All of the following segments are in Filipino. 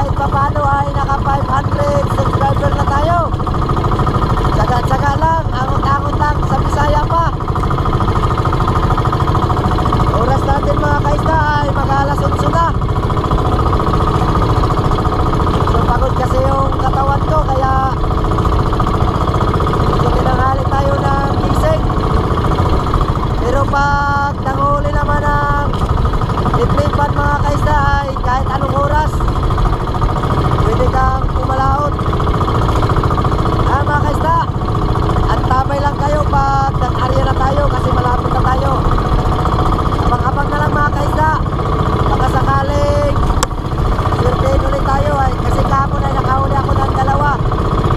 kahit pa paano ay naka 500 subscriber na tayo. Tsaga-tsaga lang, angot-angot lang, sa Bisaya pa. Oras natin mga kaisda ay mag-alas 11 na. So pagod kasi yung katawan ko, kaya tinanghali tayo ng gising. Pero pag nanghuli naman ng liplipan mga kaisda ay kahit anong oras pwede kang pumalaot. Mga kaisda, antabay lang kayo pag nag-area na tayo kasi malapit na tayo. Abang-abang na lang mga kaisda, baka sakaling sirtein ulit tayo ay kasi kahapon ay nakahuli ako ng 2.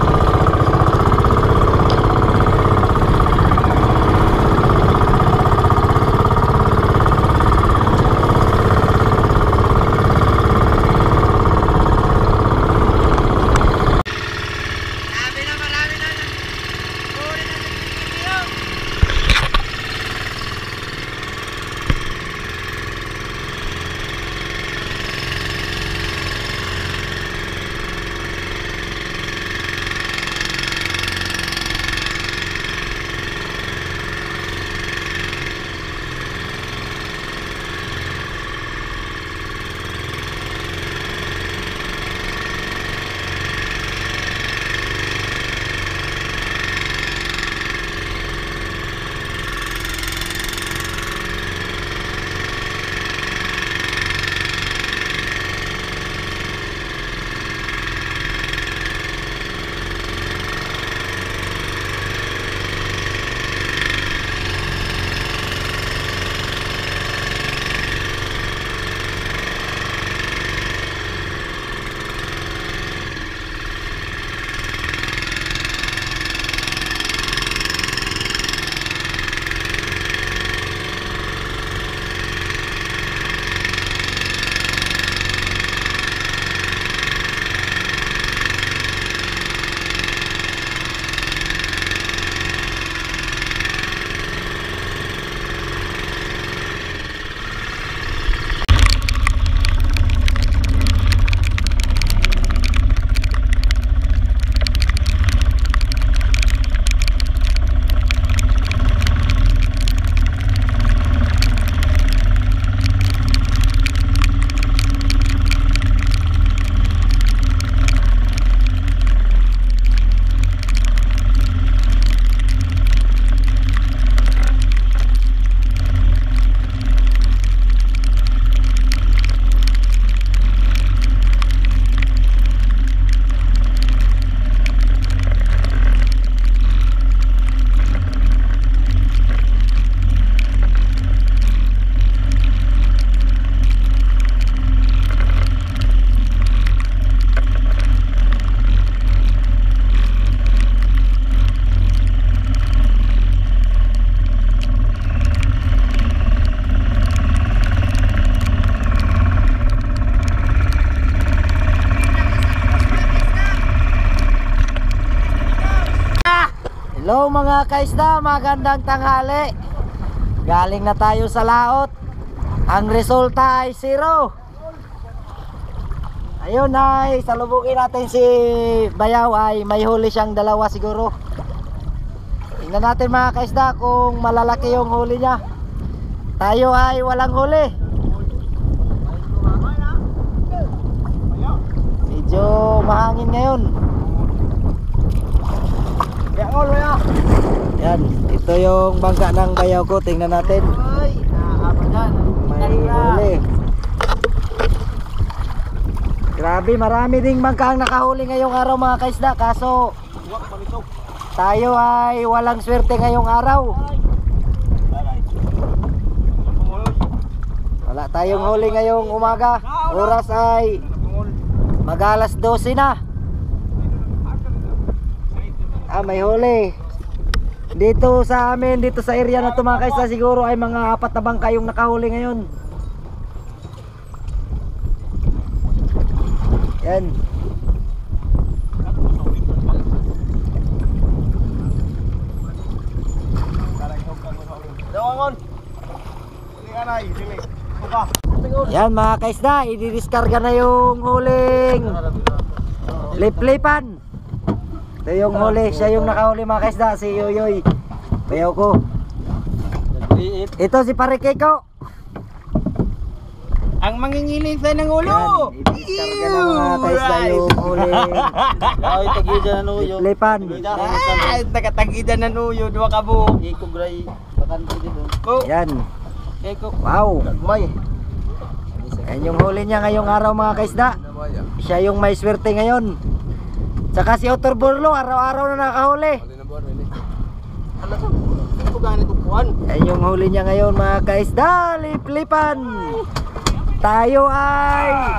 Hello mga kaisda, magandang tanghali. Galing na tayo sa laot. Ang resulta ay 0. Ayun ay salubugin natin si Bayaw, ay may huli siyang 2 siguro. Tingnan natin mga kaisda kung malalaki yung huli niya. Tayo ay walang huli. Medyo mahangin ngayon. Yan, ito yung bangka ng Bayaw ko. Tingnan natin. May huli. Grabe, marami ding bangka ang nakahuli ngayong araw mga kaisda. Kaso tayo ay walang swerte ngayong araw. Wala tayong huli ngayong umaga. Oras ay mag-alas 12 na. May huli. Dito sa amin, dito sa area na ito mga kaisda, siguro ay mga 4 na bangka yung nakahuli ngayon. Yan. Dawangon. Ini anay, dili. Buka. Yan mga kaisda, i-discarga na yung huling lip-lipan. Ito yung huli, siya yung nakahuli mga kaisda, si Yoyoy. Bayaw ko. Ito si Pare Keko. Ang mangingiling sa ng ulo. I-discarga na mga kaisda yung huling Ay, tagida na nuyo. lip-lipan. Ay, nakatagida na nuyo, dua ka buhok. Iko gray bakante dito. Yan. Keko. Wow. Yan yung huli niya ngayong araw mga kaisda. Siya yung may swerte ngayon. Tsaka si Otor Burlo, araw-araw na nakahuli. Ala sa ko ganito kuan. Yan yung huli niya ngayon mga kaisda. Lip-lipan. Tayo ay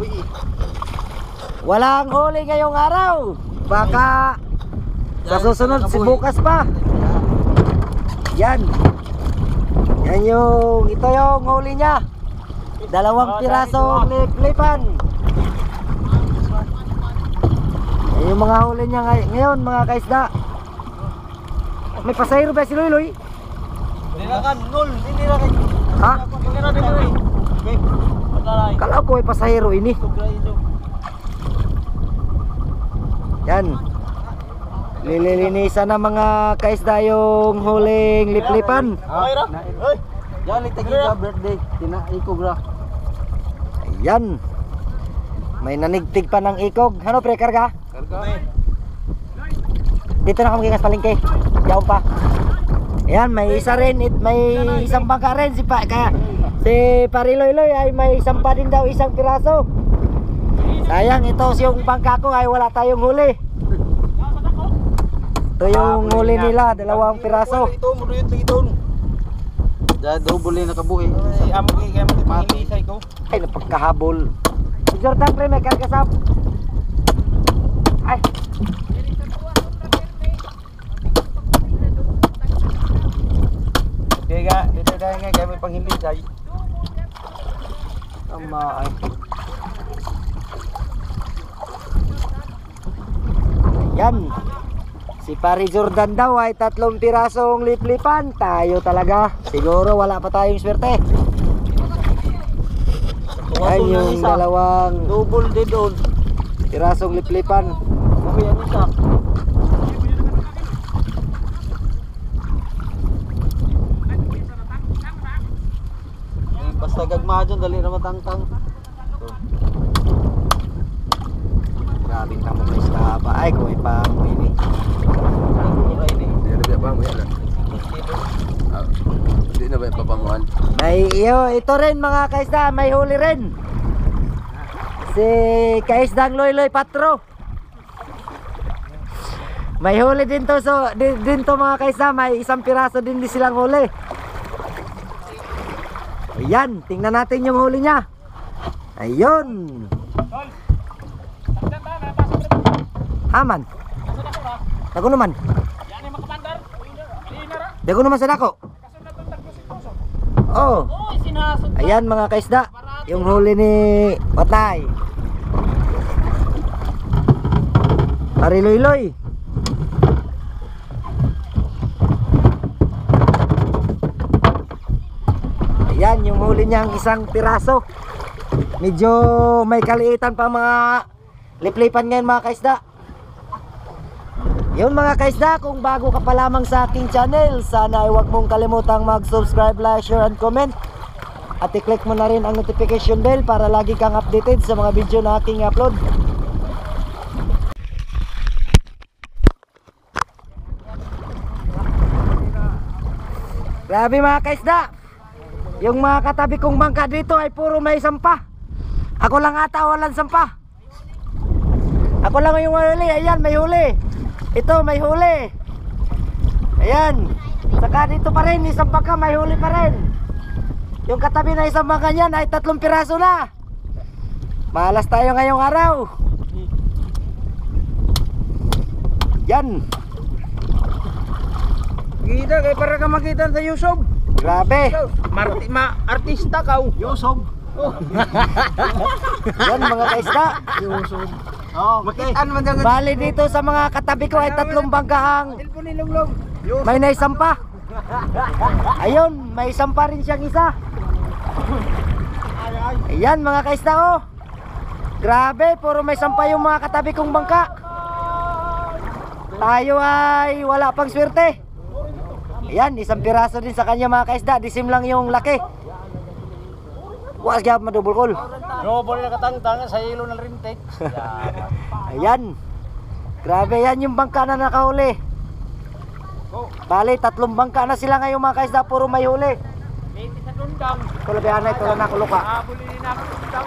walang huli ngayong araw. Baka sa susunod si bukas pa. Yan. Yan yung, ito yung huli niya. 2 pirasong lip-lipan. Yan yung mga huli niya ngayon mga kaisda. May pasahero ba si Loy? Dinakan nul, hindi ra kay. Ha? Hindi ra dito eh. Okay. Pataray. Kala ko may pasahero ini. Iko gray do. Yan. Lilinisan na mga kaisda yung huling lip-lipan. Ay ra. Ay. Yan tagida birthday. Tina iko gra. Ayan. May nanigtig pa ng ikog. Ano pre, karga? Karga. Dito na kami kingas palengke. Diyan pa. Ayan, may isa rin. May isang bangka rin. Kaya si Pariloy-loy ay may isang pa din daw, isang piraso. Sayang, ito yung bangka ko ay wala tayong huli. Ito yung huli nila, 2 piraso. Ito mo ruyot lagi doon. Da double na kabuhi. Ay, amo kay mo mangingisay ko. Ay, napagkahabol. Si Jordan pre, may kargasap. Ay. Kaya dito dahil nga kami panghilisay. Tama ay. Yan. Si Pari Jordan daw ay 3 pirasong lip-lipan. Tayo talaga. Siguro wala pa tayong swerte. Yan yung 2 double din doon. pirasong lip-lipan. Okay, ano isa? Basta gagma dyan, dali na matangtang. Grabing tamo guys kahaba. Ay, kung ipa mo ini. Hindi na ba ipapamuhan? May ito rin mga kaisda, may huli rin. Si Kaisdang Loy-loy Patro. May huli din to, so din to mga kaisda, may 1 piraso din silang huli. Ayan, tingnan natin yung huli niya. Ayun. Haman. Dako naman. Dako naman sa dako. Oh. Ayan mga kaisda, yung huli ni Patay. Pariloy-loy. Ayan yung huli niyang 1 piraso. Medyo may kaliitan pa mga lip-lipan ngayon mga kaisda. Yun mga kaisda, kung bago ka pa lamang sa aking channel, sana ay huwag mong kalimutang mag-subscribe, like, share, and comment. At i-click mo na rin ang notification bell para lagi kang updated sa mga video na aking upload. Grabe mga kaisda, yung mga katabi kong bangka dito ay puro may sampa. Ako lang ata walang sampa. Ako lang yung huli. Ayan, may huli. Ito, may huli. Ayan. Saka dito pa rin, isang bangka may huli pa rin. Yung katabi na isang bangka niyan ay 3 piraso na. Malas tayo ngayong araw. Yan. Kita kay para ka makita sa YouTube. Grabe. Artista ka. Yosob. Yan mga kaisda. Oh, Makitaan man dyan. Bali dito sa mga katabi ko ay 3 bangkahang Cellphone ni Longlong. may naisampa. Ayun, may isampa rin siyang isa. Ayan mga kaisda oh. Grabe, puro may sampay yung mga katabi kong bangka. Tayo ay wala pang swerte. Ayan, isang piraso din sa kanya mga kaisda. Disim lang yung laki. Huwag siya madubol kol. Double na katangtang sa ilo ng rintek. Ayan. Grabe, yan yung bangka na nakahuli. Bali, 3 bangka na sila ngayon mga kaisda. Puro may huli. 20 sa tundang. Kulabihan na ito na nakuluka. Abuli din ako tundang.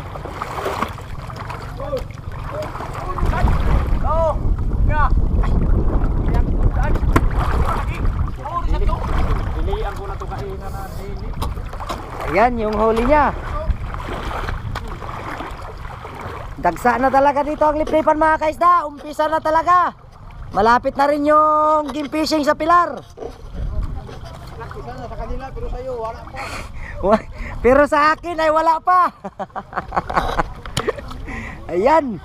Ayan yung huli niya. Dagsa na talaga dito ang lipripan mga kaisda. Umpisa na talaga. Malapit na rin yung game fishing sa Pilar. Sa kanila pero sa'yo wala pa. Pero sa akin ay wala pa. Ayan.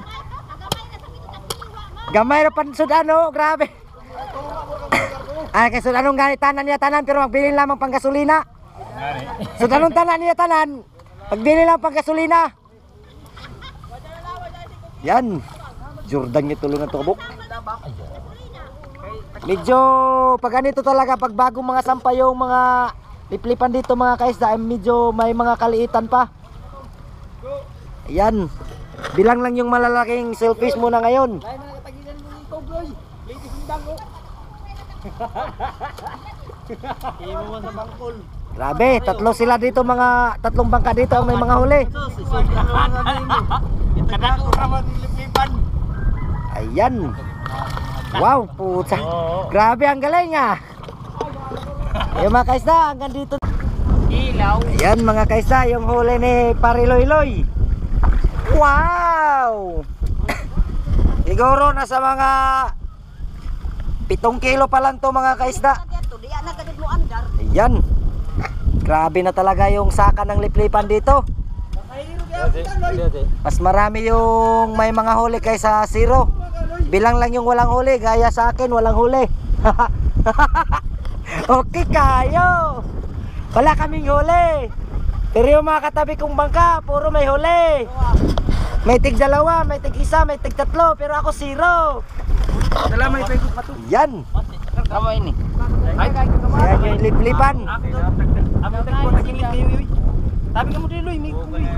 Gamay na pansudano, grabe. Ay, kay sudanong ganit tanan niya tanan pero magbili lamang pang gasolina. Sudanong tanan niya tanan, magbili lang pang gasolina. Yan. Jordan niya tulungan to kabuk. Medyo pag ganito talaga, pag bagong mga sampay yung mga liplipan dito mga kaisda, ay medyo may mga kaliitan pa. Ayan. Bilang lang yung malalaking shellfish muna ngayon. Grabe, 3 sila dito, mga 3 bangka dito ang may mga huli. Ayan. Wow, puta. Grabe, ang galing ah. Ayan mga kaisda, hanggang dito. Ilaw. Ayan mga kaisda, yung huli ni Pariloyloy. Wow! Siguro nasa mga 7 kilo pa lang to mga kaisda. Ayan. Grabe na talaga yung saka ng liplipan dito. Mas marami yung may mga huli kaysa zero. Bilang lang yung walang huli, gaya sa akin walang huli. Okay kayo. Wala kaming huli. Pero yung mga katabi kong bangka, puro may huli. May tig 2, may tig 1, may tig 3, pero ako 0. Dala may pego pa to. Yan. Kamu ini. Yan yung liplipan. Abi tagpo nakinig kayo. Tabi ka mo dilo mi.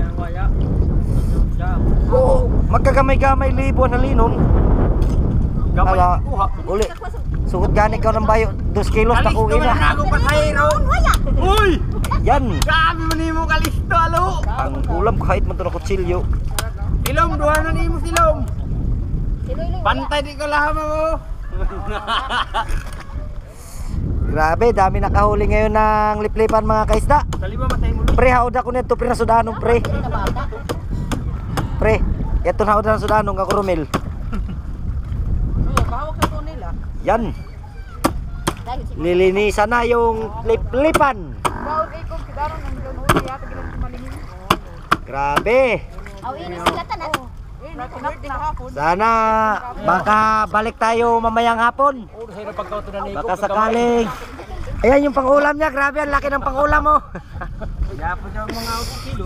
Oo, magkagamay-gamay libo na linon. Gamay Ala, kuha. uli. Sugod gani ka ng bayo, 2 kilos na kuwi na. Ako pasahero. Uy! Yan. Grabe mo nimo kalisto alo. Ang ulam kahit man to na kutsilyo. Ilom duha na nimo silom. Pantay di ko laham mo. Grabe, dami nakahuli ngayon ng liplipan mga kaisda. Saliba matay mo. Pre, haod ako nito, pre na sudanong pre. Pre, ito na haod na sudanong ako Romel. Kahawak na to nila. Yan. Nilinisan na yung liplipan. Grabe. Sana baka balik tayo mamayang hapon. Baka sakaling. Ayan yung pangulam niya. Grabe, ang laki ng pangulam mo. Yapo daw mga 8 kilo.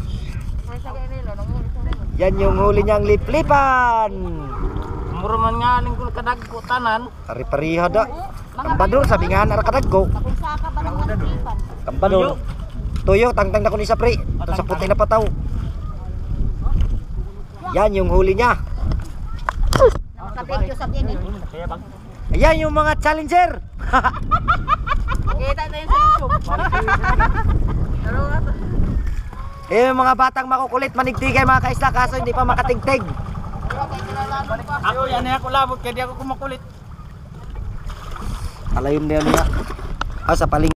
Yan yung huli niyang liplipan. Muro man nga lingkol kadagko tanan. Pari-pariha da. Kambador, sabi nga na kadagko. Kambador. Tuyo, tangtang na ko ni sa pre. Ito sa puti na pataw. Yan yung huli niya. Ayan yung mga challenger. Kita tayo sa YouTube. Eh, yung mga batang makukulit, manigtigay mga kaisda, kaso hindi pa makatigtig. Ako yan ako labot kaya di ako kumakulit. Alayon niya niya. Sa paling